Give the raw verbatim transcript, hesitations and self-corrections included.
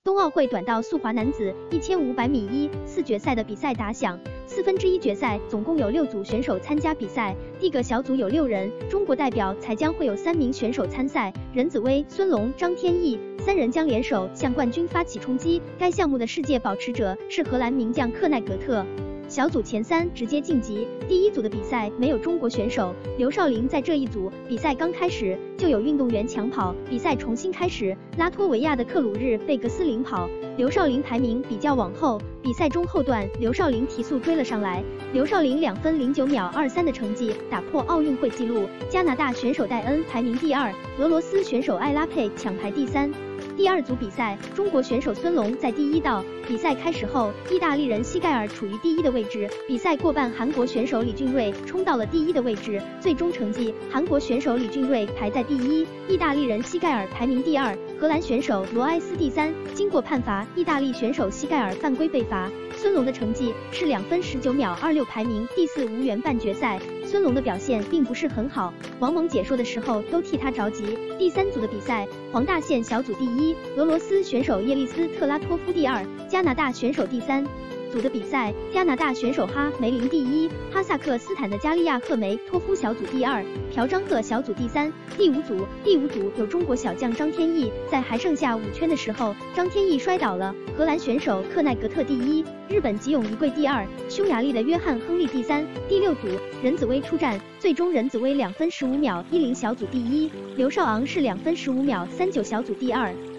冬奥会短道速滑男子一千五百米一四决赛的比赛打响，四分之一决赛总共有六组选手参加比赛，第个小组有六人，中国代表才将会有三名选手参赛，任子威、孙龙、张天翼三人将联手向冠军发起冲击。该项目的世界保持者是荷兰名将克奈格特。小组前三直接晋级，第一组的比赛没有中国选手，刘少林在这一组比赛刚开始就有运动员抢跑，比赛重新开始，拉脱维亚的克鲁日贝格斯领跑，刘少林排名比较往后，比赛中后段刘少林提速追了上来，刘少林两分零九秒二三的成绩打破奥运会纪录，加拿大选手戴恩排名第二，俄罗斯选手艾拉佩抢排第三。第二组比赛，中国选手孙龙在第一道。比赛开始后，意大利人西盖尔处于第一的位置，比赛过半，韩国选手李俊瑞冲到了第一的位置，最终成绩，韩国选手李俊瑞排在第一，意大利人西盖尔排名第二，荷兰选手罗埃斯第三。经过判罚，意大利选手西盖尔犯规被罚，孙龙的成绩是两分十九秒二六，排名第四，无缘半决赛。孙龙的表现并不是很好，王蒙解说的时候都替他着急。第三组的比赛，黄大线小组第一，俄罗斯选手叶利斯特拉托夫第二，加拿大选手第三。组的比赛，加拿大选手哈梅林第一，哈萨克斯坦的加利亚赫梅托夫小组第二，朴张赫小组第三。第五组，第五组有中国小将张天翼，在还剩下五圈的时候，张天翼摔倒了，荷兰选手克奈格特第一，日本吉永一贵第二，匈牙利的约翰亨利第三。第六组，任子威出战，最终任子威两分十五秒一零小组第一，刘少昂是两分十五秒三九小组第二。